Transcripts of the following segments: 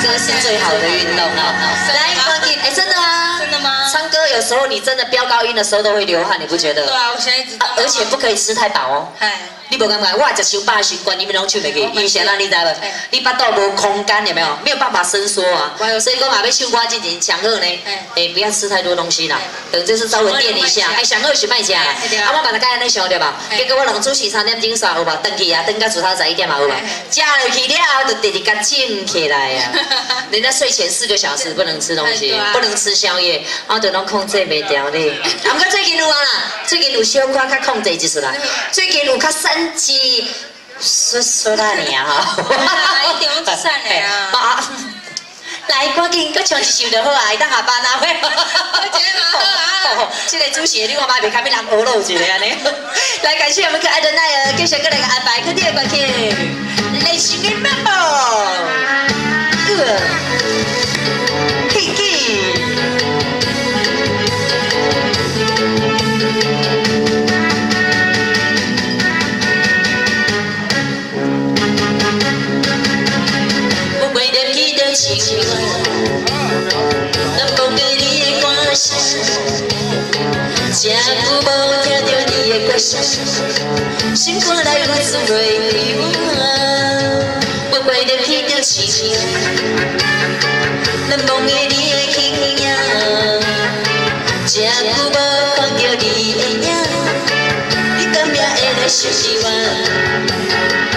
歌是最好的运动啊！来，关键，哎，真的啊？ 真的吗？ 唱歌有时候你真的飙高音的时候都会流汗，你不觉得？ 对啊，我现在知道。 而且不可以吃太饱哦。哎。 你无感觉？我食伤饱时，关你们拢唱袂去，因为啥啦？你知无？你巴肚无空间，有没有？没有办法伸缩啊。所以讲嘛，要唱歌之前强饿呢，哎，不要吃太多东西啦，可能就是稍微垫一下。哎，上饿是卖食啦。啊，我把它改安尼想对吧？结果我两主时3点钟煞有吧？登去啊，登到早11点嘛有吧？食落去了后就直直甲静起来呀。人家睡前4个小时不能吃东西，不能吃宵夜，然后就拢控制袂掉咧。啊，不过最近有啊啦，最近有小可较控制一出来，最近有较3级说啦你啊， 一点都善良啊！ 来，赶紧搁唱一首就好啊，会当下班啊，会。 我觉得蛮好啊。 这个主持人你看嘛，袂看要人学漏一个安尼。来，感谢我们可爱的奈儿，继续搁来个安排，肯定会关键。内心的漫步，嘿嘿。 咱忘记你的歌声，真久无听到你的歌声，心肝内有滋味流汗，我袂得去着情，咱忘记你的形影，真久无看到你的影，你敢也会来想起我？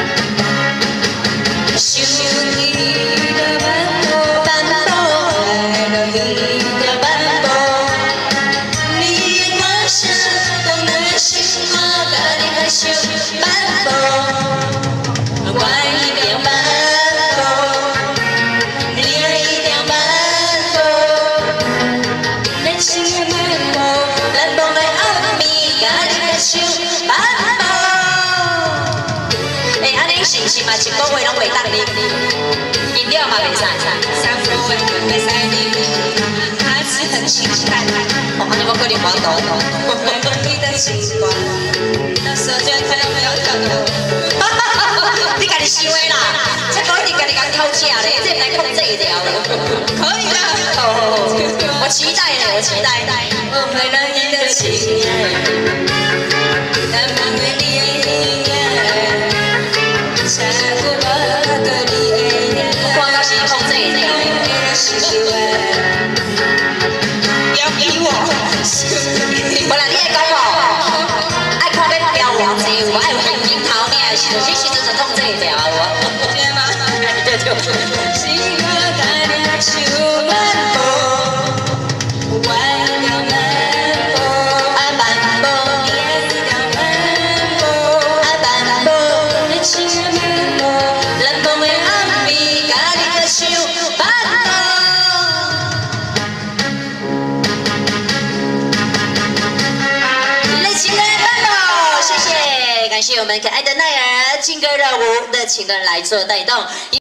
是嘛，一个月拢袂当啉，饮料嘛袂使，3个月袂使啉，还是很清淡。哦，你们可能黄豆。你的习惯，那时候就看到没有跳的。你家己想的啦，这可以家己讲偷吃嘞，这来控制一条的。可以的。我期待嘞，我期待。我会让你的心难忘你。 我到时控制一条，不要逼我。不然你爱讲我，爱看要飙王子，我爱有红樱桃呢，其实就是控制一条我。对吗？对对。 感谢我们可爱的奈儿劲歌热舞热情的来做带动。